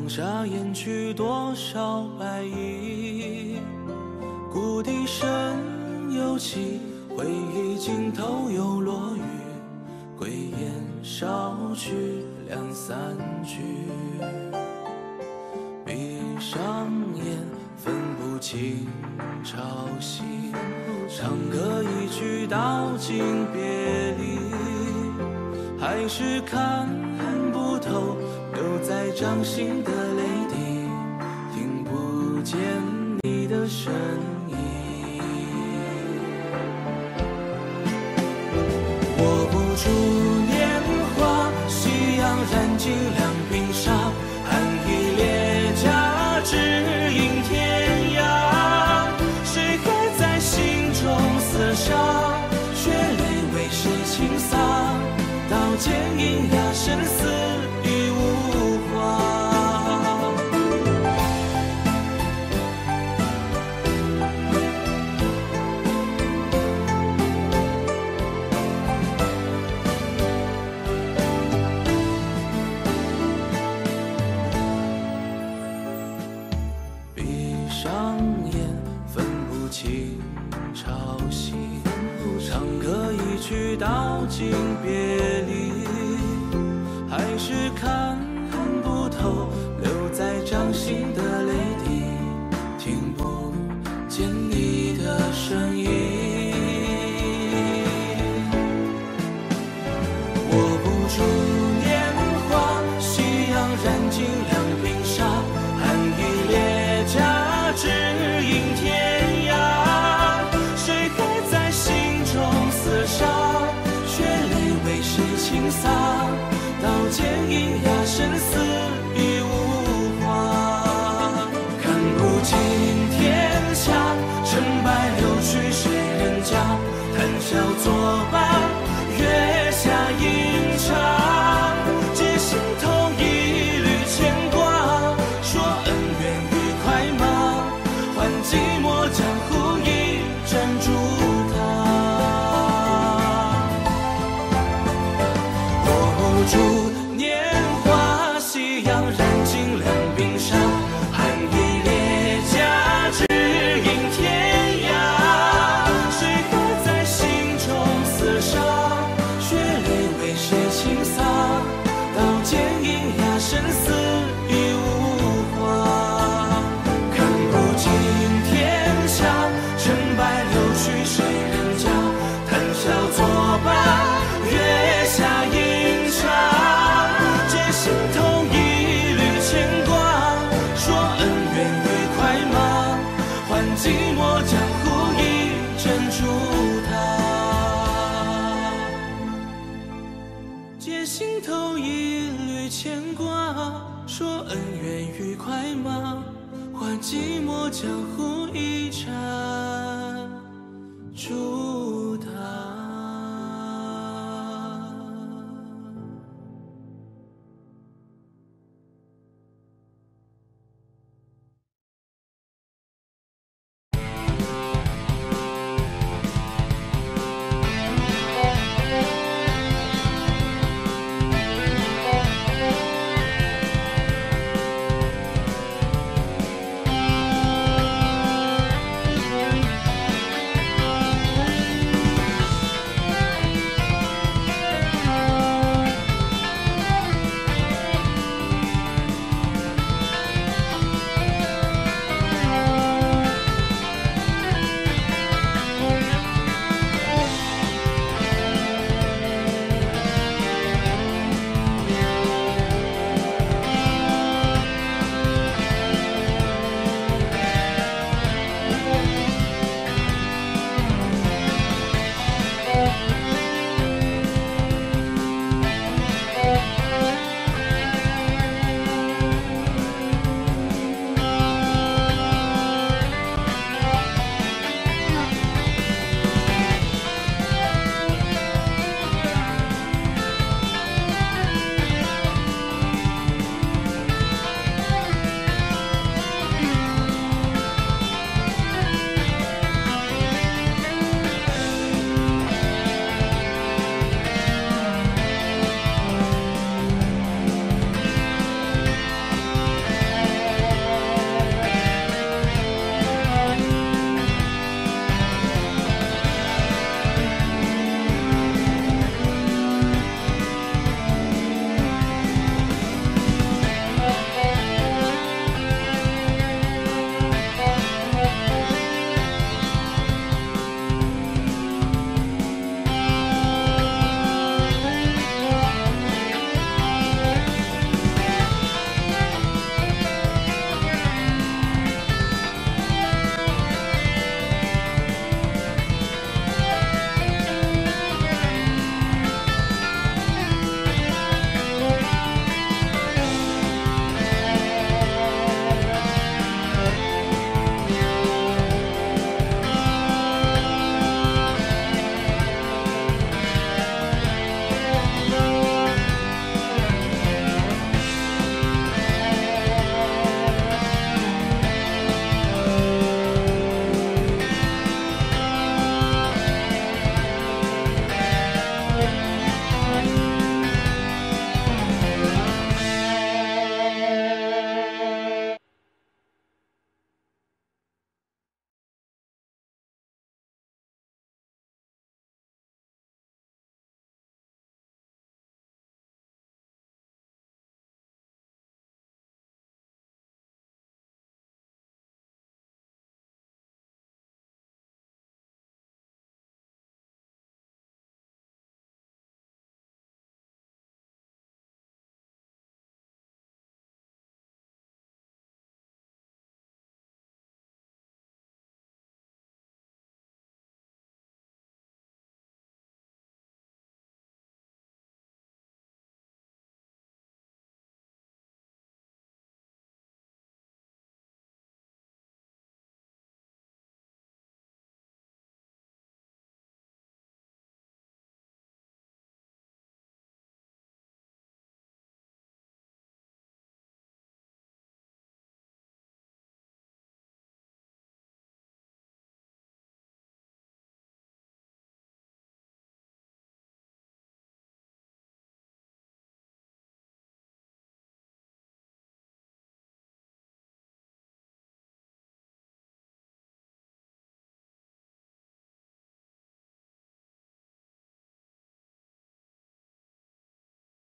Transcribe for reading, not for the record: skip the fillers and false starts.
放下掩去多少白衣，故笛声又起，回忆尽头又落雨，归雁少去两三句。闭上眼，分不清朝夕，唱歌一曲道尽别离，还是看不透留在掌心的泪滴，听不见你的声音。握不住年华，夕阳燃尽两鬓纱，寒衣列驾，只影天涯。谁还在心中厮杀？血泪为谁倾洒？刀剑银哑，生死已无话。闭上眼，分不清朝夕，唱歌一曲道尽别离，还是看不透留在掌心的泪滴，听不见你的声音。握不住年华，夕阳燃尽两鬓纱，寒衣列驾，只影天涯。谁还在心中厮杀？血泪为谁倾洒？刀剑银哑，生死已无话。看不尽天下，成败留去谁人家？谈笑作罢，月下吟唱，借心头一缕牵挂。说恩怨愉快吗？换寂寞江湖一盏烛塔。握不住年华，夕阳燃尽两鬓纱，寒衣列驾，只影天涯。谁还在心中厮杀？血泪为谁倾洒？刀剑银哑，生死已无话。看不尽天下，成败留去谁人家？谈笑作罢，月下吟唱，借心头一缕牵挂。说恩怨愉快吗？换寂寞江湖一盏烛塔。借心头一缕牵挂，说恩怨愉快吗？换寂寞江湖一盏烛